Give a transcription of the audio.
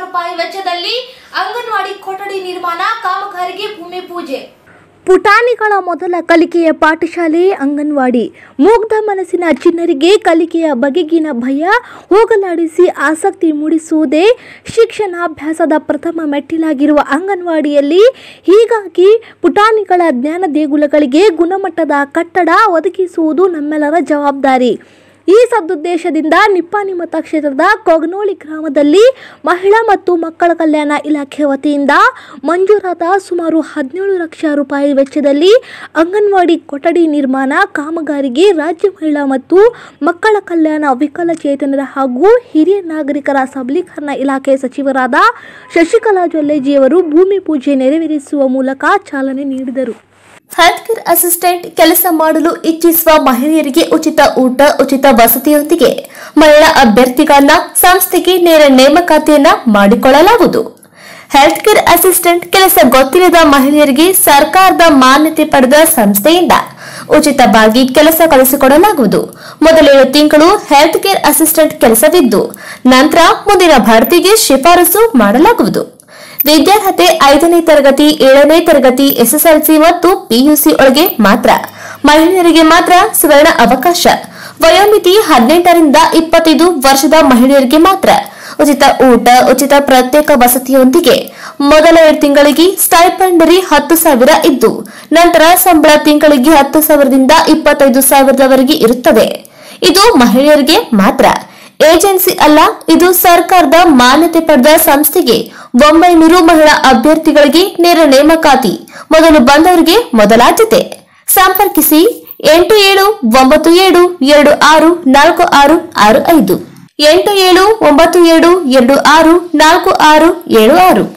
ರೂಪಾಯಿ ವೆಚ್ಚದಲ್ಲಿ ಅಂಗನವಾಡಿ ಕೊಠಡಿ ನಿರ್ಮಾಣ ಕಾಮಗಾರಿಗೆ ಭೂಮಿ ಪೂಜೆ. ಪುಟಾಣಿಗಳ ಮೊದಲ ಕಲಿಕೆಯ ಪಾಠಶಾಲೆ ಅಂಗನವಾಡಿ. ಮುಗ್ಧ ಮನಸ್ಸಿನ ಚಿಣ್ಣರಿಗೆ ಕಲಿಕೆಯ ಬಗೆಗಿನ ಭಯ ಹೋಗಲಾಡಿಸಿ ಆಸಕ್ತಿ ಮೂಡಿಸುವುದೇ ಶಿಕ್ಷಣಾಭ್ಯಾಸದ ಪ್ರಥಮ ಮೆಟ್ಟಿಲಾಗಿರುವ ಅಂಗನವಾಡಿಯಲ್ಲಿ ಹೀಗಾಗಿ ಪುಟಾಣಿಗಳ ಜ್ಞಾನ ದೇಗುಲಗಳಿಗೆ ಗುಣಮಟ್ಟದ ಕಟ್ಟಡ ಒದಗಿಸುವುದು ನಮ್ಮೆಲ್ಲರ ಜವಾಬ್ದಾರಿ. ಈ ಸದುದ್ದೇಶದಿಂದ ನಿಪ್ಪಾಣಿ ಮತಕ್ಷೇತ್ರದ ಕೊಗನೋಳಿ ಗ್ರಾಮದಲ್ಲಿ ಮಹಿಳಾ ಮತ್ತು ಮಕ್ಕಳ ಕಲ್ಯಾಣ ಇಲಾಖೆ ವತಿಯಿಂದ ಮಂಜೂರಾದ ಸುಮಾರು 17 ಲಕ್ಷ ರೂಪಾಯಿ ವೆಚ್ಚದಲ್ಲಿ ಅಂಗನವಾಡಿ ಕೊಠಡಿ ನಿರ್ಮಾಣ ಕಾಮಗಾರಿಗೆ ರಾಜ್ಯ ಮಹಿಳಾ ಮತ್ತು ಮಕ್ಕಳ ಕಲ್ಯಾಣ ವಿಕಲಚೇತನರ ಹಾಗೂ ಹಿರಿಯ ನಾಗರಿಕರ ಸಬಲೀಕರಣ ಇಲಾಖೆ ಸಚಿವರಾದ ಶಶಿಕಲಾ ಜೊಲ್ಲೆಜಿಯವರು ಭೂಮಿ ಪೂಜೆ ನೆರವೇರಿಸುವ ಮೂಲಕ ಚಾಲನೆ ನೀಡಿದರು. ಹೆಲ್ತ್ ಕೇರ್ ಅಸಿಸ್ಟೆಂಟ್ ಕೆಲಸ ಮಾಡಲು ಇಚ್ಛಿಸುವ ಮಹಿಳೆಯರಿಗೆ ಉಚಿತ ಊಟ, ಉಚಿತ ವಸತಿಯೊಂದಿಗೆ ಮಹಿಳಾ ಅಭ್ಯರ್ಥಿಗಳನ್ನ ಸಂಸ್ಥೆಗೆ ನೇರ ನೇಮಕಾತಿಯನ್ನ ಮಾಡಿಕೊಳ್ಳಲಾಗುವುದು. ಹೆಲ್ತ್ ಕೇರ್ ಅಸಿಸ್ಟೆಂಟ್ ಕೆಲಸ ಗೊತ್ತಿಲ್ಲದ ಮಹಿಳೆಯರಿಗೆ ಸರ್ಕಾರದ ಮಾನ್ಯತೆ ಪಡೆದ ಸಂಸ್ಥೆಯಿಂದ ಉಚಿತವಾಗಿ ಕೆಲಸ ಕಲಿಸಿಕೊಡಲಾಗುವುದು. ಮೊದಲ 7 ತಿಂಗಳು ಹೆಲ್ತ್ ಕೇರ್ ಅಸಿಸ್ಟೆಂಟ್ ಕೆಲಸವಿದ್ದು ನಂತರ ಮುಂದಿನ ಭರ್ತಿಗೆ ಶಿಫಾರಸು ಮಾಡಲಾಗುವುದು. ವಿದ್ಯಾರ್ಹತೆ 5ನೇ ತರಗತಿ, 7ನೇ ತರಗತಿ, ಎಸ್ಎಸ್ಎಲ್ಸಿ ಮತ್ತು ಪಿಯುಸಿ ಒಳಗೆ ಮಾತ್ರ. ಮಹಿಳೆಯರಿಗೆ ಮಾತ್ರ ಸುವರ್ಣ ಅವಕಾಶ. ವಯೋಮಿತಿ 18 ರಿಂದ 25 ವರ್ಷದ ಮಹಿಳೆಯರಿಗೆ ಮಾತ್ರ. ಉಚಿತ ಊಟ, ಉಚಿತ ಪ್ರತ್ಯೇಕ ವಸತಿಯೊಂದಿಗೆ ಮೊದಲ 7 ತಿಂಗಳಿಗೆ ಸ್ಟೈಪೆಂಡರಿ 10,000 ಇದ್ದು ನಂತರ ಸಂಬಳ ತಿಂಗಳಿಗೆ 10,000ದಿಂದ 25,000ದವರೆಗೆ ಇರುತ್ತದೆ. ಇದು ಮಹಿಳೆಯರಿಗೆ ಮಾತ್ರ. ಏಜೆನ್ಸಿ ಅಲ್ಲ, ಇದು ಸರ್ಕಾರದ ಮಾನ್ಯತೆ ಪಡೆದ ಸಂಸ್ಥೆಗೆ 900 ಮಹಿಳಾ ಅಭ್ಯರ್ಥಿಗಳಿಗೆ ನೇರ ನೇಮಕಾತಿ. ಮೊದಲು ಬಂದವರಿಗೆ ಮೊದಲ ಆದ್ಯತೆ. ಸಂಪರ್ಕಿಸಿ 8797264665 8797264676.